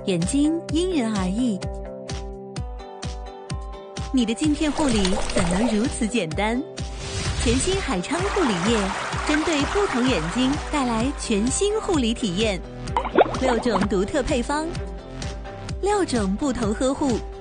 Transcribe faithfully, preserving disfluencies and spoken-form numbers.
眼睛因人而异。你的镜片护理怎能如此简单？全新海昌护理液，针对不同眼睛带来全新护理体验。六种独特配方，六种不同呵护，